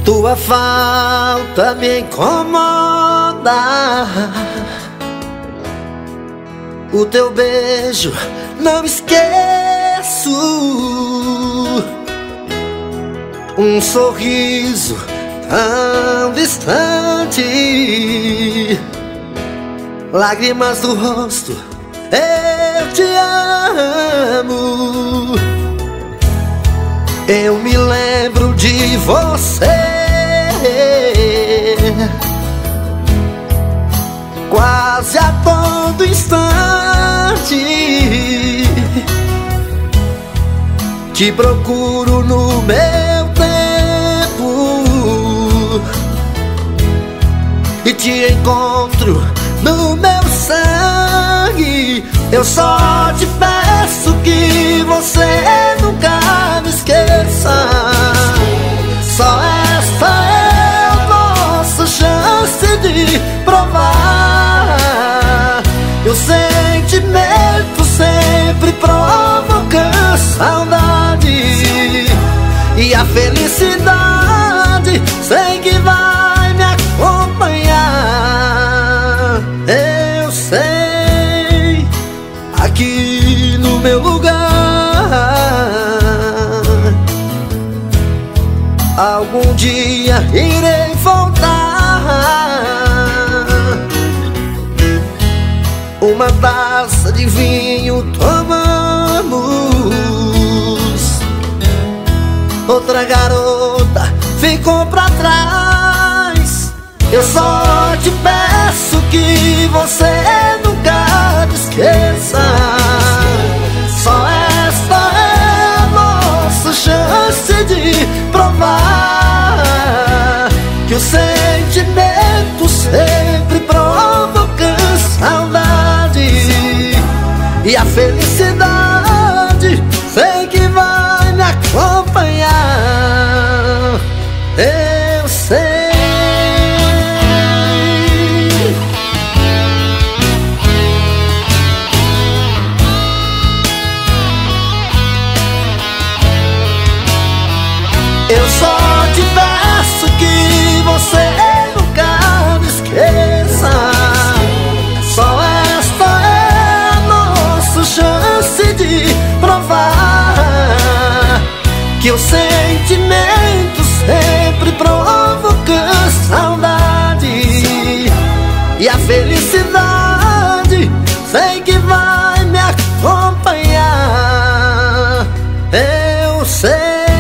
Tua falta me incomoda, o teu beijo não esqueço, um sorriso tão distante, lágrimas do rosto, eu te amo. Eu me lembro de você quase a todo instante. Te procuro no meu tempo e te encontro no meu sangue. Eu só te peço que você nunca me esqueça. Só esta é a nossa chance de provar. E o sentimento sempre provoca saudade, e a felicidade sei que vai me acompanhar. Eu sei, aqui no meu lugar algum dia irei voltar. Uma taça de vinho tomamos, outra garota ficou pra trás. Eu só te peço que você nunca me esqueça. Só esta é a nossa chance de provar que o sentimento sempre provoca saudade, e a felicidade sei que vai me acompanhar. Eu sei. Eu só te peço que você nunca me esqueça. Só esta é a nossa chance de provar que o sentimento sempre provoca saudade, e a felicidade sei que vai me acompanhar. Eu sei.